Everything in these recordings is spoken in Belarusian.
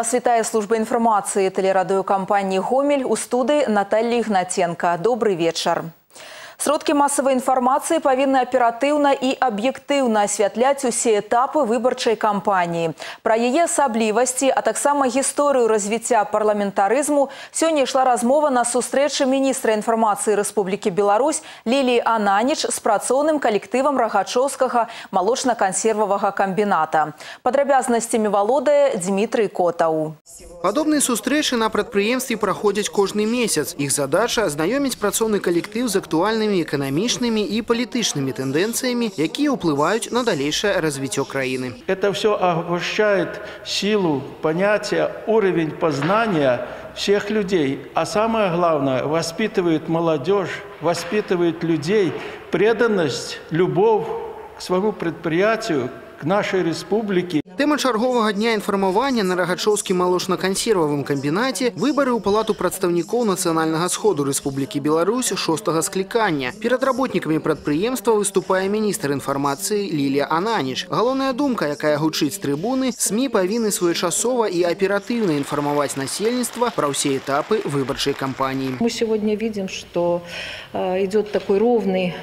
Вас вітае служба інфармацыі тэлерадыёкампаніі «Гомель», у студыі Наталья Ігнаценко. Добрый вечер. Сродкі масавай інфармацыі павінны аператыўна і аб'ектыўна асвятляць усе этапы выбарчай кампаніі. Пра яе асаблівасці, а таксама гісторыю развіцця парламентарызму сёння ішла размова на сустрэчы міністра інфармацыі Рэспублікі Беларусь Ліліі Ананіч з працоўным калектывам Рагачоўскага малочна-кансервавага камбіната. Падрабязнасцямі валодае Дмітрый Котаў. Падобныя сустрэчы на прадпрыемстве праходзяць кожны месяц. Іх задача – азнаёміць працоўны калектыў з актуальнымі эканамічнымі і палітычнымі тэндэнцыямі, якія ўплываюць на далейшае развіццё краіны. Это все обобщает силу понятия, уровень познания всех людей. А самое главное, воспитывает молодежь, воспитывает людей, преданность, любовь к своему предприятию, к нашей республике. Тэма чарговага дня інфармавання на Рагачоўскім малочна-кансервавым камбінаце – выбары ў Палату прадстаўнікоў Нацыянальнага сходу Рэспублікі Беларусь 6-го склікання. Перад работнікамі прадпрыемства выступае міністр інфармацыі Лілія Ананіч. Галоўная думка, якая гучыць з трыбуны, СМІ павінны своечасова і аператыўна інфармаваць насельніцтва пра ўсе этапы выбарчай кампаніі. Мы сегодня видим, что идет такой ровный,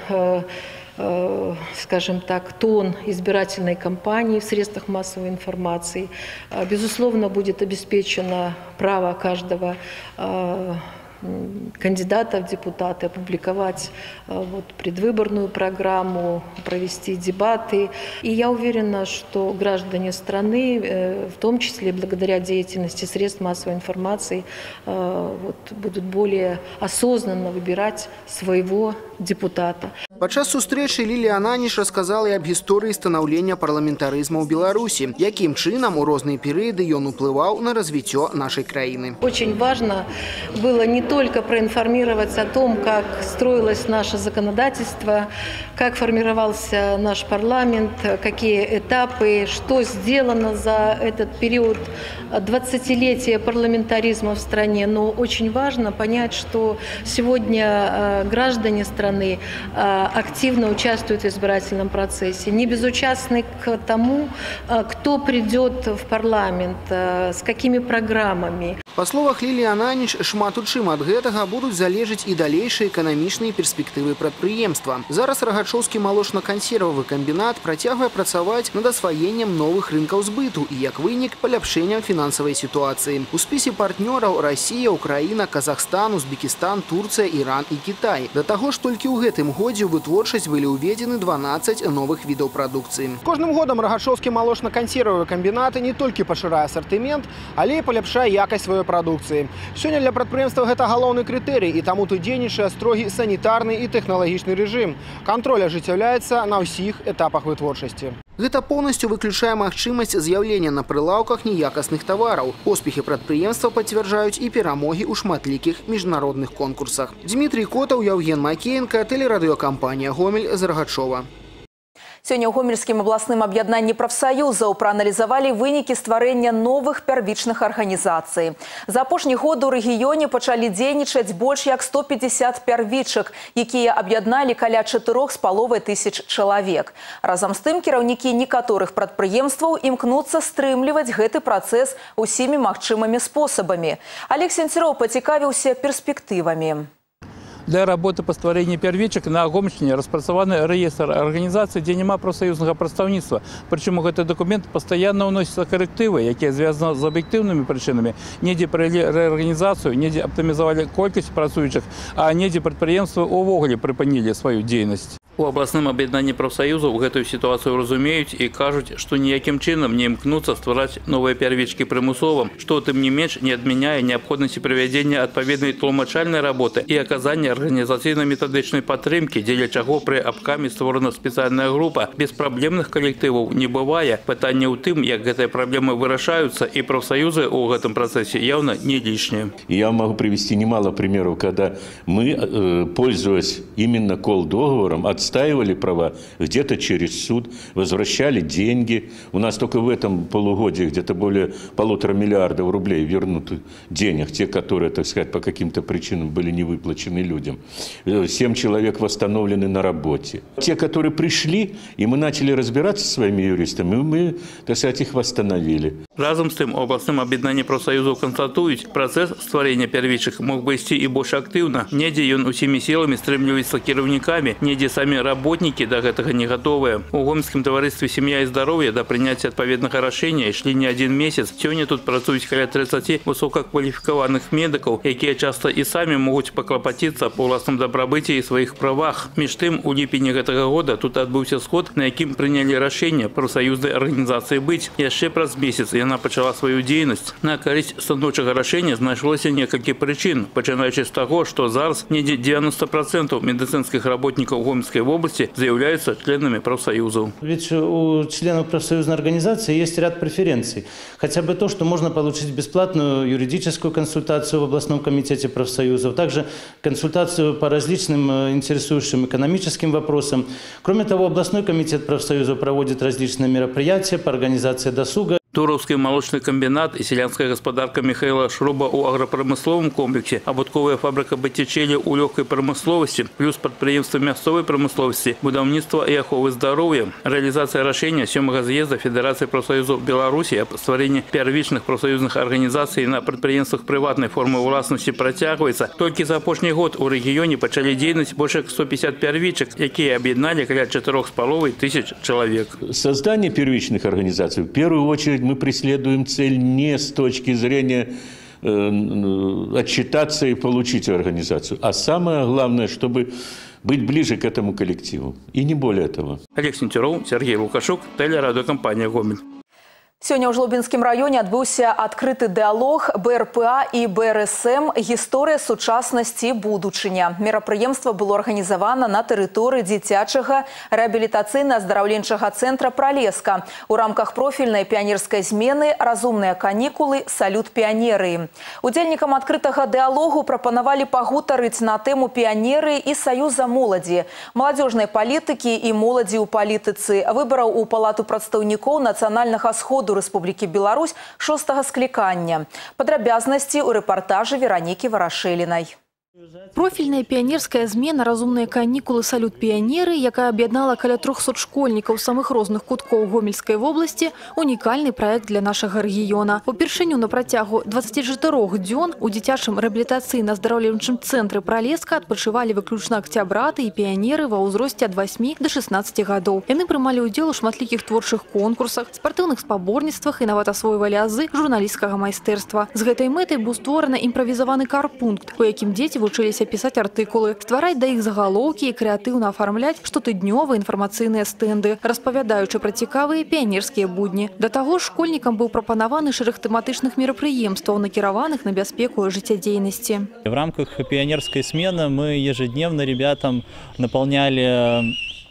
скажем так, тон избирательной кампании в средствах массовой информации. Безусловно, будет обеспечено право каждого кандидата в депутаты опубликовать предвыборную программу, провести дебаты. И я уверена, что граждане страны, в том числе благодаря деятельности средств массовой информации, будут более осознанно выбирать своего депутата. Падчас сустрэчы Лілія Ананіч расказала і аб гісторыі станаўлення парламентарызму ў Беларусі, якім чынам у розныя перыяды ён уплываў на развіццё нашай краіны. Очень важно было не только проинформировать о том, как строилось наше законодательство, как формировался наш парламент, какие этапы, что сделано за этот период 20-летия парламентаризма в стране. Но очень важно понять, что сегодня граждане страны активно участвуют в избирательном процессе, не безучастны к тому, кто придет в парламент, с какими программами. Па словах Ліліі Ананіч, шмат у чым ад гэтага будуць залежыць і далейшыя эканамічныя перспектывы прадпрыемства. Зараз Рагачоўскі малочна-кансервавы камбінат працягвае працаваць над асваеннем новых рынкаў збыту і, як вынік, паляпшэннем фінансавай сітуацыі. У спісе партнёраў Расія, Украіна, Казахстан, Узбекістан, Турцыя, Іран і Кітай. Да таго ж толькі ў гэтым годзе ў вытворчасць былі ўведзены 12 новых відаў прадукцыі. Кожным годам Рагачоўскі малочна-кансервавы камбінат не толькі пашырае асартымент, але і паляпшае якасць сваёй прадукцыі. Сёння для прадпрыемства гэта галоўны крытэрый, і таму тут дзейнічае строгі санітарны і тэхналагічны рэжым. Кантроль ажыццяўляецца на ўсіх этапах вытворчасці. Гэта поўнасцю выключае магчымасць з'яўлення на прылаўках неякасных тавараў. Поспехі прадпрыемства пацвярджаюць і перамогі ў шматлікіх міжнародных конкурсах. Дмітрый Котаў, Яўген Макеенка, тэлерадыёкампанія «Гомель» з Рагачова. Сёння ў Гомельскім абласным аб'яднанні прафсаюзаў прааналізавалі вынікі стварэння новых первічных арганізацый. За апошні год у рэгіёне пачалі дзейнічаць больш як 150 первічак, якія аб'ядналі каля 4,5 чалавек. Разам з тым кіраўнікі некаторых прадпрыемстваў імкнуцца стрымліваць гэты працэс усімі магчымымі спосабамі. Олег Сенцероў пацікавіўся перспектывамі. Для работы по стварэнні первічак на Гомельшчыне распрацаваны рэестр арганізацый, дзе няма прафсаюзнага прадстаўніцтва. Прычым у гэты дакумент пастаянна ўносяцца карэктывы, якія звязаны з аб'ектыўнымі прычынамі. Недзе правялі рэарганізацыю, недзе аптымізавалі колькасць працуючых, а недзе прадпрыемствы ўвогуле прыпынілі сваю дзейнасць. У абласным аб'яднанні прафсаюзаў гэтую сітуацыю разумеюць і кажуць, што ніякім чынам не імкнуцца ствараць новыя первічкі прымусова, што тым не менш не адмяняе неабходнасці правядзення адпаведнай тлумачальнай работы і аказання арганізацыйна-метадычнай падтрымкі, дзеля чаго пры абкаме створана спецыяльная група. Без праблемных калектываў не бывае. Пытанне ў тым, як гэтыя праблемы вырашаюцца, і прафсаюзы ў гэтым працэсе явно не лишние. Я могу привести немало примеров, когда мы, пользуясь именно колл-договором, отстаивали права где-то через суд, возвращали деньги. У нас только в этом полугодии где-то более 1,5 миллиарда рублей вернуты денег, те, которые, так сказать, по каким-то причинам были не выплачены людям. 7 человек восстановлены на работе. Те, которые пришли, и мы начали разбираться со своими юристами, мы, так сказать, их восстановили. Разом з тым, у областным объединении профсоюзов констатуюць, процесс створения первичек мог бы идти и больше активно. Недзе он усими силами стрымліваецца кіраўнікамі, недзе сами работники до этого не готовы. У Гомельском товаристве «Семья и здоровье» до принятия отповедного решения шли не один месяц. Сегодня тут працуюць каля 30 высококвалификованных медиков, которые часто и сами могут поклопотиться по власном добробыте и своих правах. Меж тем, у ліпені этого года тут отбылся сход, на яким приняли решение профсоюзной организации быть. Еще праз месяц она почала свою деятельность. На користь станоўчага решения знайшлося несколько причин, начинаючи с того, что зараз недзе 90% медицинских работников Гомельской области являются членами профсоюзов. Ведь у членов профсоюзной организации есть ряд преференций. Хотя бы то, что можно получить бесплатную юридическую консультацию в областном комитете профсоюзов, также консультацию по различным интересующим экономическим вопросам. Кроме того, областной комитет профсоюзов проводит различные мероприятия по организации досуга. Туровский молочный комбинат и селянская господарка Михаила Шруба у агропромысловом комплексе, обутковая фабрика Баттичели у легкой промысловости, плюс предприятия мясцовой промысловости, будаўніцтва и аховы здоровья. Реализация решения 7-го съезда Федерации профсоюзов Беларуси о створении первичных профсоюзных организаций на предприятиях приватной формы властности протягивается. Только за прошлый год у регионе почали деятельность больше 150 первичек, которые объединяли около 4500 человек. Создание первичных организаций в первую очередь мы преследуем цель не с точки зрения отчитаться и получить организацию, а самое главное, чтобы быть ближе к этому коллективу. И не более того. Олег Сентеров, Сергей Лукашук, телерадиокомпания «Гомель». Сегодня в Жлобинском районе отбылся открытый диалог БРПА и БРСМ «История сучасности будучыня». Мерапрыемство было организовано на территории дзіцячага реабилитационно-оздоровленчага центра «Пролеска» у рамках профильной пионерской смены «Разумные каникулы. Салют пионеры». Удзельникам открытого диалогу пропоновали пагутарыць на тему пионеры и союза моладзі, молодежной политики и моладзі у политицы, выборов у Палату прадстаўнікоў национального сходу Республики Беларусь 6-го скликания. Подробязности у репортажа Вероники Ворошелиной. Профильная пионерская змена «Разумные каникулы. Салют пионеры», якая объединала каля 300 школьников самых розных кутков Гомельской области, уникальный проект для нашего региона. Упершыню на протягу 24 дзён у дзіцячым реабилитационно-оздоровленчым центре «Пролеска» отпочивали выключно октябраты и пионеры во возрасте от 8 до 16 годов. Яны прымалі удзел у шматлікіх творчых конкурсах, спартыўных спаборніцтвах і нават асвойвалі азы журналістскага майстэрства. З гэтай мэтай быў створаны імправізаваны карпункт, у якім дзеці вучыліся писать артыкулы, ствараць да іх загалоўкі і крэатыўна афармляць штотыднёвыя інфармацыйныя стэнды, распавядаючы пра цікавыя піянерскія будні. Да таго ж школьнікам быў прапанаваны шэраг тэматычных мерапрыемстваў, накіраваных на бяспеку жыццядзейнасці. В рамках пионерской смены мы ежедневно ребятам наполняли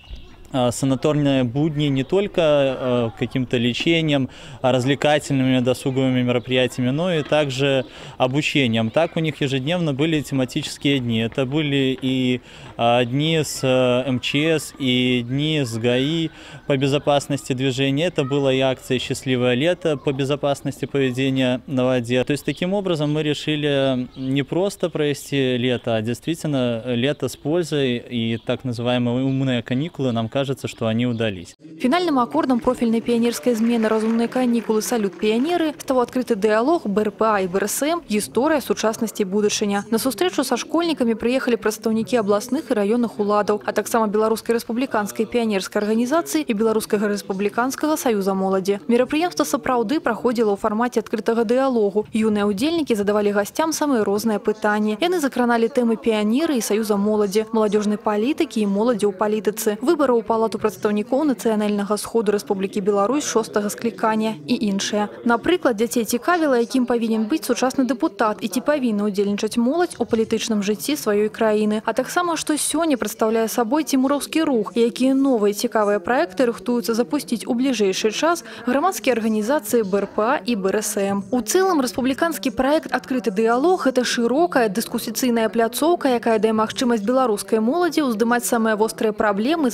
санаторные будни не только каким-то лечением, развлекательными досуговыми мероприятиями, но и также обучением. Так у них ежедневно были тематические дни. Это были и дни с МЧС, и дни с ГАИ по безопасности движения. Это была и акция «Счастливое лето» по безопасности поведения на воде. То есть таким образом мы решили не просто провести лето, а действительно лето с пользой, и так называемые умные каникулы, нам кажется, что они удались. Финальным аккордом профильной пионерской смены «Разумные каникулы. Салют пионеры» стал открытый диалог БРПА и БРСМ «История сучасности будучыня». На сустрэчу со школьниками приехали представники областных и районных уладов, а таксама Белорусской республиканской пионерской организации и Белорусского республиканского союза молади. Мерапрыемство сапраўды проходило в формате открытого диалогу. Юные удельники задавали гостям самые розные пытания. Яны закранали темы пионеры и союза молади, молодежной политики и молади у политицы, выборы у Палату прадстаўнікоў нацыянальнага сходу Республики Беларусь 6-го скликания и іншыя. Напрыклад, дзяцей цікавіла, якім павінен быць сучасны дэпутат і ці павінна ўдзельнічаць моладзь у палітычным жыцці сваёй краіны, а таксама што сёння прадстаўляе сабой цімураўскі рух, і якія новыя цікавыя праекты рыхтуюцца запусціць у бліжэйшы час грамадскія арганізацыі БРПА і БРСМ. У цэлым рэспубліканскі праект «Адкрыты дыялог» – это шырокая дыскусійная пляцоўка, якая дае магчымасць беларускай моладзі ўздымаць самыя вострыя праблемы, задаваць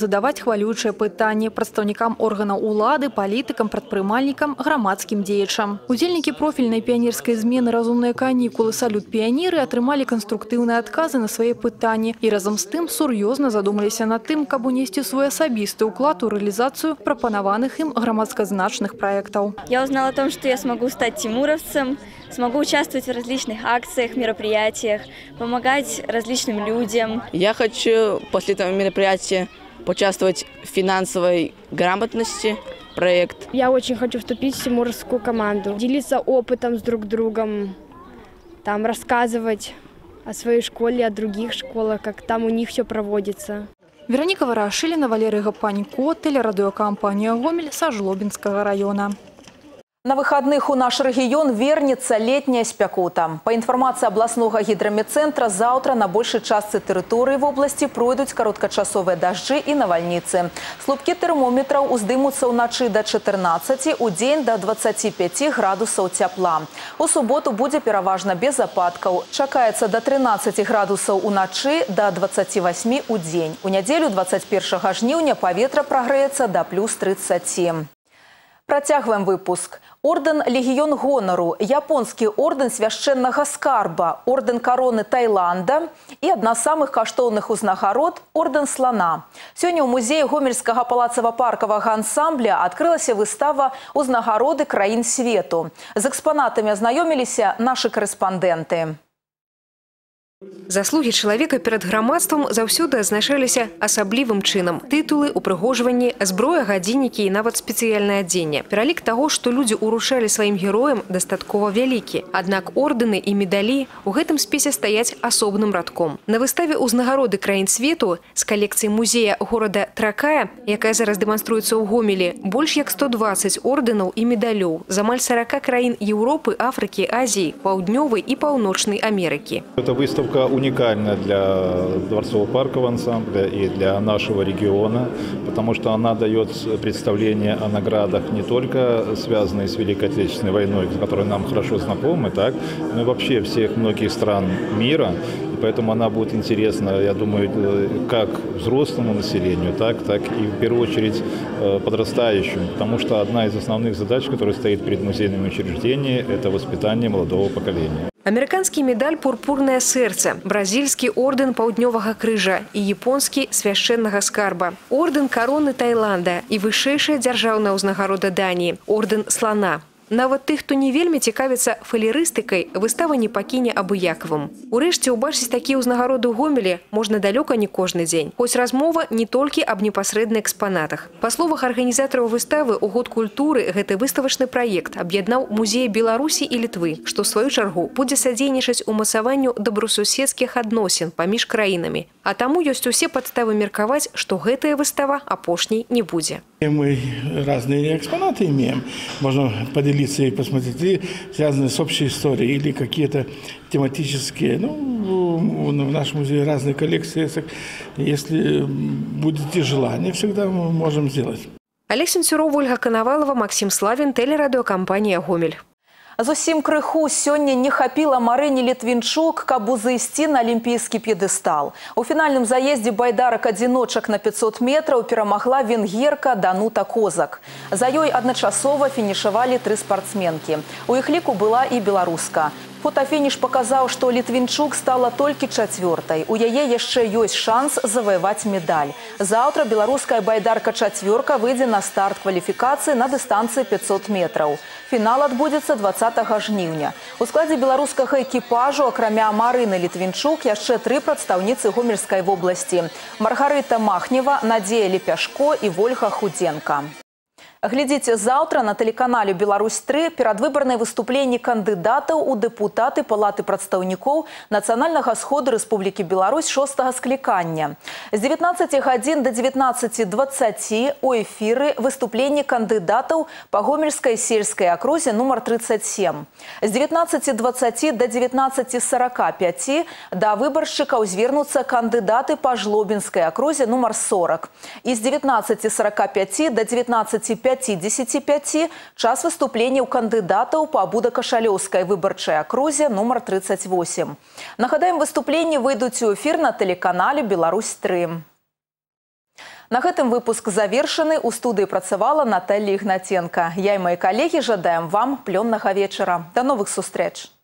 хвалючыя пытанні прадстаўнікам органаў улады, палітыкам, прадпрымальнікам, грамадскім дзеячам. Удзельнікі профільнай піянерскай змены «Разумныя канікулы. Салют піянеры» атрымалі канструктыўныя адказы на свае пытанні і разам з тым сур'ёзна задумаліся над тым, каб унесці свой асабісты ўклад у рэалізацыю прапанаваных ім грамадсказначных проектов. Я узнала о том, что я смогу стать тимуровцем, смогу участвовать в различных акциях, мероприятиях, помогать различным людям. Я хочу после этого мероприятия поучаствовать в финансовой грамотности, проект. Я очень хочу вступить в тимуровскую команду, делиться опытом с друг другом, там рассказывать о своей школе, о других школах, как там у них все проводится. Вероника Ворошилина, Валерий Гапанько, телерадиокомпания «Гомель» со Жлобинского района. На выходных у наш регион вернется летняя спякота. По информации областного гидрометцентра, завтра на большей части территории в области пройдут короткочасовые дожди и навальницы. Слупки термометров уздымутся уночи до 14, у день до 25 градусов тепла. У субботу будет переважно без опадков. Чакается до 13 градусов уночи, до 28 у день. У неделю 21 жніўня поветра прогреется до плюс 30. Працягваем выпуск. Орден «Легіён гонару», японскі орден свяшчэннага скарба, орден короны Таиланда и одна з самых каштоўных узнагарод – орден слона. Сёння ў музеі гомельскага палацава-паркавага ансамбля адкрылася выстава «Узнагароды краін свету». З экспанатамі азнаёміліся нашы корэспандэнты. Заслуги чалавека перад грамадствам заўсёды азначаліся асаблівым чынам. Тытулы, упрыгожванні, зброя, гадзіннікі і нават спецыяльнае адзенне. Пералік таго, што людзі ўручалі сваім героям, дастаткова вялікі. Аднак ордэны і медалі ў гэтым спісе стаяць асобным радком. На выставе «Узнагароды краін свету» з калекцыі музея горада Тракая, якая зараз дэманструецца ў Гомелі, больш як 120 ордэнаў і медалёў з амаль 40 краін Еўропы, Афрыкі, Азіі, Паўднёвай і Паўночнай Амерыкі. Это выставка уникальна для дворцово-паркового ансамбля и для нашего региона, потому что она дает представление о наградах не только связанные с Великой Отечественной войной, которая нам хорошо знакома, так, но и вообще всех многих стран мира. И поэтому она будет интересна, я думаю, как взрослому населению, так и в первую очередь подрастающему, потому что одна из основных задач, которая стоит перед музейными учреждениями, это воспитание молодого поколения. Амерыканскі медаль «Пурпурнае сэрца», бразільскі ордэн Паўднёвага крыжа і японскі свяшчэннага скарба, ордэн кароны Таиланда і вышэйшая дзяржаўная ўзнагарода Даніі – ордэн слана. Нават тых, хто не вельмі цікавіцца фалерыстыкай, выстава не пакіне абыякавым. Урэшце, убачыць такія ўзнагароды ў Гомелі можна далёка не кожны дзень. Хоць размова не толькі аб непасрэдна экспанатах. Па словах арганізатараў выставы, у год культуры гэты выставачны праект аб'яднаў музеі Беларусі і Літвы, што ў сваю чаргу будзе садзейнічаць умацаванню добрасуседскіх адносін паміж краінамі. А таму ёсць усе падставы меркаваць, што гэтая выстава апошняй не будзе. Мы разные экспонаты имеем. Можно поделиться и посмотреть, и связанные с общей историей, или какие-то тематические. В нашем музее разные коллекции. Если будет желание, всегда мы можем сделать. Олег Сенцюров, Ольга Коновалова, Максим Славин, телерадиокомпания «Гомель». Зусім крыху сёння не хапіла Марыне Літвінчук, каб узайсці на алімпійскі п'едэстал. У фінальным заездзе байдарак-адзіночак на 500 метраў перамагла венгерка Данута Козак. За ёй адначасова фінішавалі 3 спартсменкі. У іх ліку была і беларуска. Фотафініш паказаў, што Літвінчук стала толькі 4-й. У яе яшчэ ёсць шанс заваяваць медаль. Заўтра беларуская байдарка-4 выйдзе на старт кваліфікацыі на дыстанцыі 500 метраў. Фінал адбудзецца 20 жніўня. У складзе беларускага экіпажу, акрамя Марыны Літвінчук, яшчэ 3 прадстаўніцы Гомельскай вобласці. Маргарыта Махнева, Надзея Лепяшко і Вольга Худзенка. Глядзіце заўтра на тэлеканале «Беларусь-3» перадвыбарнае выступленне кандыдатаў у дэпутаты Палаты прадстаўнікоў Нацыянальнага сходу Рэспублікі Беларусь 6-го склікання. З 19 гадзін до 19:20 у эфіры выступленне кандыдатаў па Гомельскай сельскай акрузе нумар 37. З 19:20 до 19:45 да выбаршчыкаў звернуцца кандыдаты па Жлобінскай акрузе нумар 40. І з 19:45 до 19:55 час выступленняў кандыдатаў па Будакашалёўскай выбарчай акрузе нумар 38. Нагадаем, выступленні выйдуць у эфір на тэлеканале «Беларусь-3». На гэтым выпуск завершаны. У студыі працавала Наталья Ігнаценка. Я і мои коллеги жадаем вам плённага вечара. До новых сустрэч!